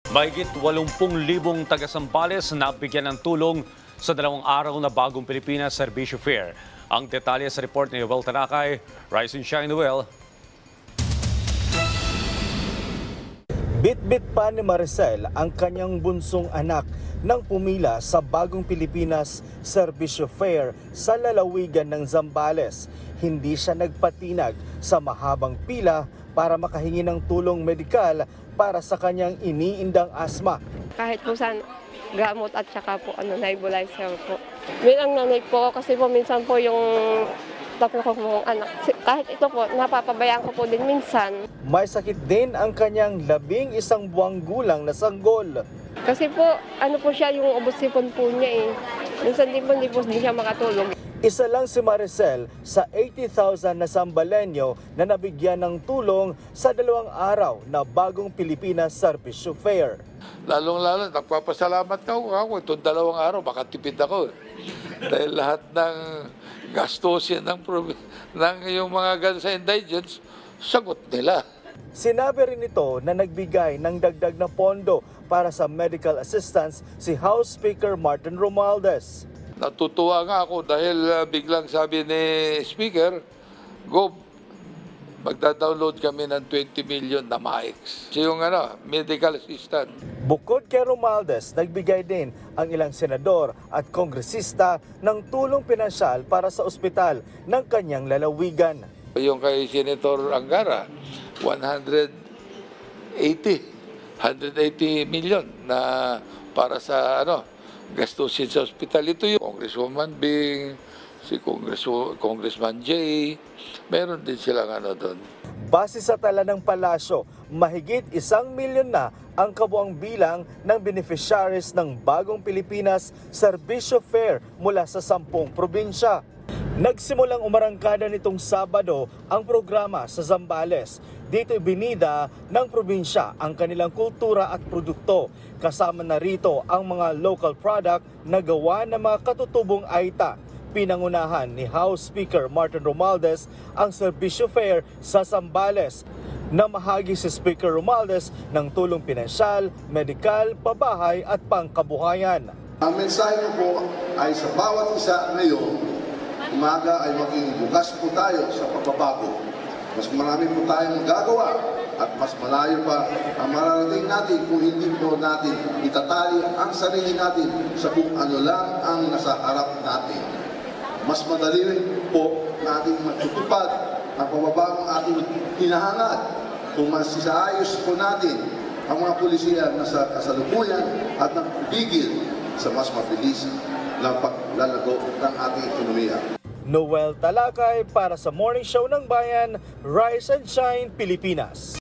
Mahigit 80,000 taga-Sambales na bigyan ng tulong sa 2 araw na Bagong Pilipinas Serbisyo Fair. Ang detalye sa report ni Noel Tanakay. Rise and shine, Noel. Bit-bit pa ni Maricel ang kanyang bunsong anak nang pumila sa Bagong Pilipinas Serbisyo Fair sa lalawigan ng Zambales. Hindi siya nagpatinag sa mahabang pila para makahingi ng tulong medikal para sa kanyang iniindang asma. Kahit po saan gamot at saka po nebulizer po. Bilang nanay po kasi po minsan po yung tatlo ko pong anak. Kahit ito po, napapabayaan ko po din minsan. May sakit din ang kanyang 11 buwang gulang na sanggol. Kasi po, po siya yung ubos-sipon po niya eh. Minsan din po hindi siya makatulog. Isa lang si Maricel sa 80,000 na Sambalenyo na nabigyan ng tulong sa 2 araw na Bagong Pilipinas Serbisyo Fair. Lalong-lalo, nagpapasalamat ako. Itong 2 araw, makatipid ako. Dahil lahat ng gastusin ng yung mga guns and indigents, sagot nila. Sinabi rin ito na nagbigay ng dagdag na pondo para sa medical assistance si House Speaker Martin Romualdez. Natutuwa nga ako dahil biglang sabi ni Speaker, Gob, magda-download kami ng 20 million na mics. So yung medical assistant. Bukod kay Romualdez, nagbigay din ang ilang senador at kongresista ng tulong pinansyal para sa ospital ng kanyang lalawigan. Yung kay Senator Angara, 180 million na para sa gastusin sa ospital. Ito yung Congresswoman Bing, si Congressman Jay, meron din silang doon. Base sa tala ng palasyo, mahigit 1 milyon na ang kabuang bilang ng beneficiaries ng Bagong Pilipinas Serbisyo Fair mula sa 10 probinsya. Nagsimulang umarangkada nitong Sabado ang programa sa Zambales. Dito ibinida ng probinsya ang kanilang kultura at produkto. Kasama na rito ang mga local product na gawa ng mga katutubong Aita. Pinangunahan ni House Speaker Martin Romualdez ang Serbisyo Fair sa Zambales. Namahagi si Speaker Romualdez ng tulong pinansyal, medikal, pabahay at pangkabuhayan. Ang mensahe ko po ay sa bawat isa ngayon, umaga ay maging bukas po tayo sa pagbabago. Mas marami po tayong gagawa at mas malayo pa ang mararating natin kung hindi po natin itatali ang sarili natin sa kung ano lang ang nasa harap natin. Mas madali rin po natin matutupad ang pababang ating hinahangad kung mas isaayos po natin ang mga pulisiya na sa kasalukuyan at nagpigil sa mas mabilis na paglalago ng ating ekonomiya. Noel Talakay para sa Morning Show ng Bayan, Rise and Shine, Pilipinas.